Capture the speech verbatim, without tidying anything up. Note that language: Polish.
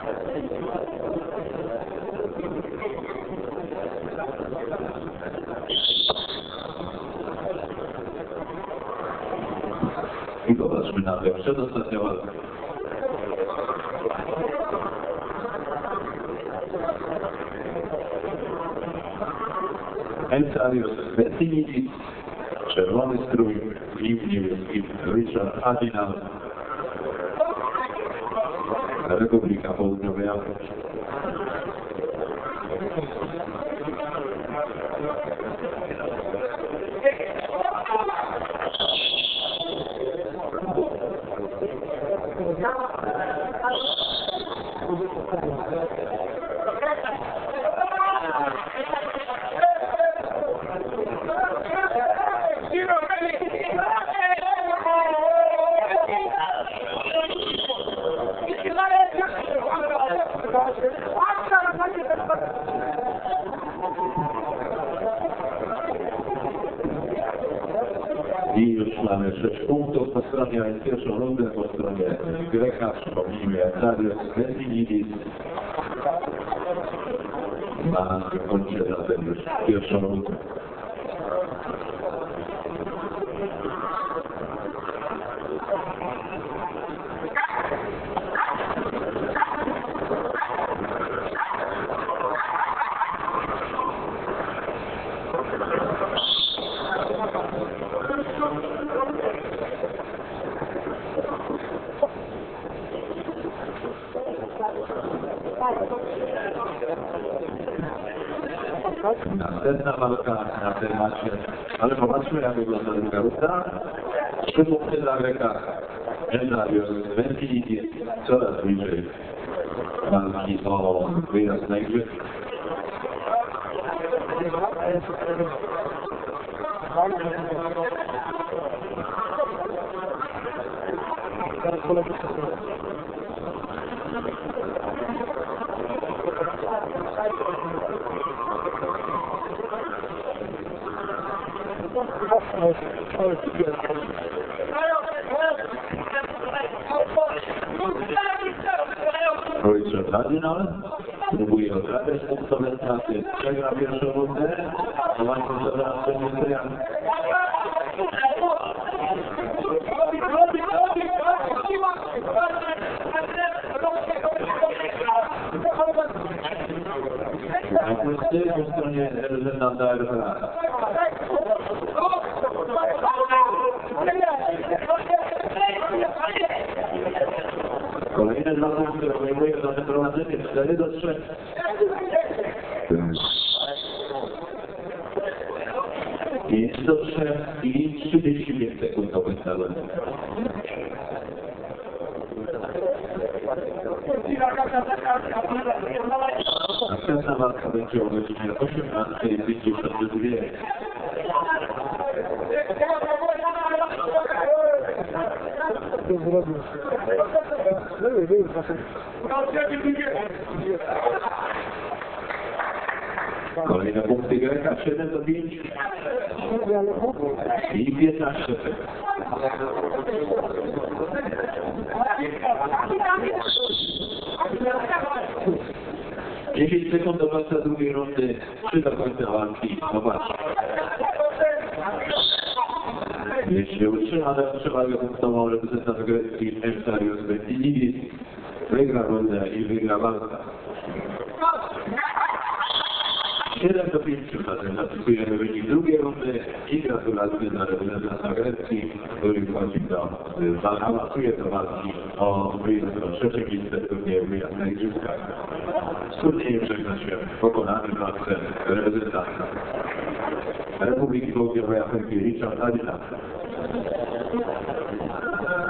I popatrzmy na tę przedostatnią walkę. Encarius Vestinidis, czerwony strój, i w niebieskim Richard Adinal, Republika Południowej Afryki. I już mamy sześć punktów po stronie, a pierwszą rundę po stronie Greka, przypomnijmy, Encarius Vestinidis ma kończy zatem już pierwszą rundę. Następna walka na temacie, ale popatrzmy, jak wygląda druga runda. Trzy punkty dla Greka. Encarius Vestinidis coraz bliżej walki o wyjazd na igrzyska. Richard Adinal próbuje odrabiać punktowe straty, przegra pierwszą rundę, a walkę zaraz będzie Jan. Na punkty po stronie reprezentanta R P A. Kolejne dwa punkty obejmuje za prowadzenie cztery do trzech. pięć do trzech i trzydzieści pięć sekund do końca rundy. Następna walka będzie o godzinie osiemnastej pięćdziesiąt dwa. Co zrobił? Wyjdę, wyjdę, proszę. Kolejne punkty Greka, siedem do pięciu i piętnaście sekund. dziesięć sekund do końca drugiej rundy, trzy do końca walki. Zobacz. Jeśli utrzyma tę przewagę punktową reprezentant grecki Encarius Vestinidis, wygra rundę i wygra walkę. siedem do pięciu zatem zapisujemy wynik drugiej rundy i gratulacje dla reprezentanta Grecji, który wchodzi do awansuje do walki o wyjazd do trzeciej listy turnieju wyjazd na igrzyskach. Z turniejem żegna się pokonany w walce reprezentanta Republiki Południowej Afryki Richard Adinal.